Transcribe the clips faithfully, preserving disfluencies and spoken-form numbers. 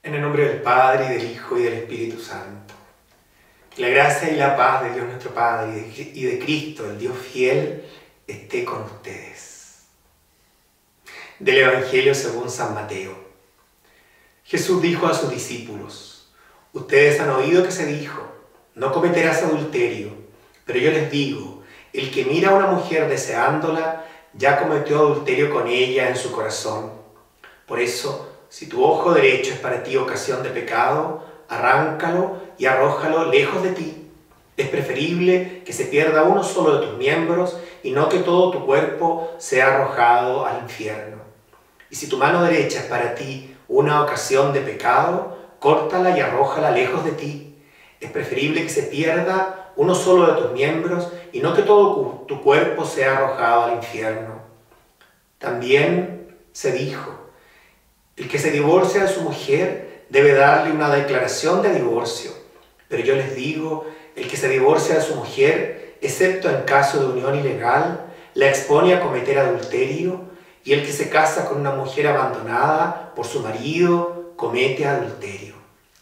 En el nombre del Padre, y del Hijo, y del Espíritu Santo. Que la gracia y la paz de Dios nuestro Padre y de Cristo, el Dios fiel, esté con ustedes. Del Evangelio según San Mateo. Jesús dijo a sus discípulos: ustedes han oído que se dijo, no cometerás adulterio, pero yo les digo, el que mira a una mujer deseándola, ya cometió adulterio con ella en su corazón. Por eso, si tu ojo derecho es para ti ocasión de pecado, arráncalo y arrójalo lejos de ti. Es preferible que se pierda uno solo de tus miembros y no que todo tu cuerpo sea arrojado al infierno. Y si tu mano derecha es para ti una ocasión de pecado, córtala y arrójala lejos de ti. Es preferible que se pierda uno solo de tus miembros y no que todo tu cuerpo sea arrojado al infierno. También se dijo: el que se divorcia de su mujer debe darle una declaración de divorcio. Pero yo les digo, el que se divorcia de su mujer, excepto en caso de unión ilegal, la expone a cometer adulterio, y el que se casa con una mujer abandonada por su marido, comete adulterio.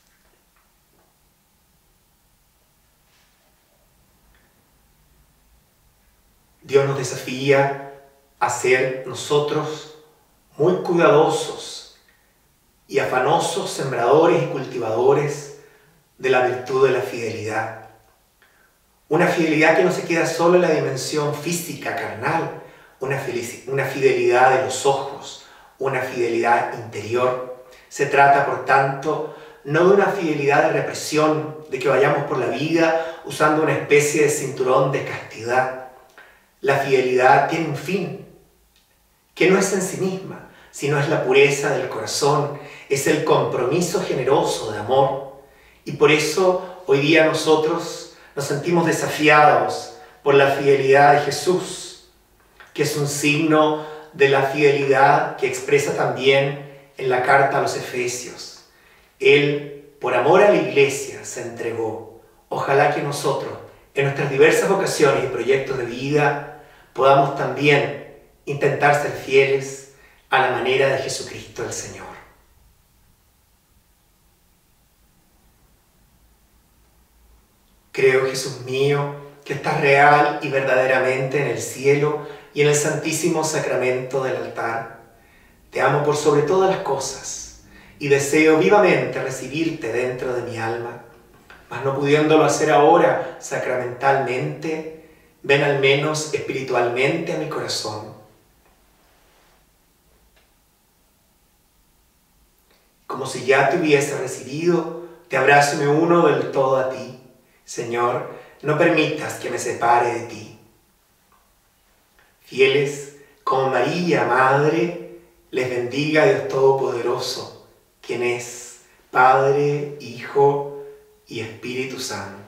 Dios nos desafía a ser nosotros muy cuidadosos y afanosos sembradores y cultivadores de la virtud de la fidelidad. Una fidelidad que no se queda solo en la dimensión física, carnal, una, una fidelidad de los ojos, una fidelidad interior. Se trata, por tanto, no de una fidelidad de represión, de que vayamos por la vida usando una especie de cinturón de castidad. La fidelidad tiene un fin, que no es en sí misma, sino es la pureza del corazón, es el compromiso generoso de amor. Y por eso hoy día nosotros nos sentimos desafiados por la fidelidad de Jesús, que es un signo de la fidelidad que expresa también en la carta a los Efesios. Él, por amor a la Iglesia, se entregó. Ojalá que nosotros, en nuestras diversas vocaciones y proyectos de vida, podamos también intentar ser fieles a la manera de Jesucristo el Señor. Creo, Jesús mío, que estás real y verdaderamente en el cielo y en el santísimo sacramento del altar. Te amo por sobre todas las cosas y deseo vivamente recibirte dentro de mi alma, mas no pudiéndolo hacer ahora sacramentalmente, ven al menos espiritualmente a mi corazón. Como si ya te hubiese recibido, te abrazo y me uno del todo a ti. Señor, no permitas que me separe de ti. Fieles como María, Madre, les bendiga Dios Todopoderoso, quien es Padre, Hijo y Espíritu Santo.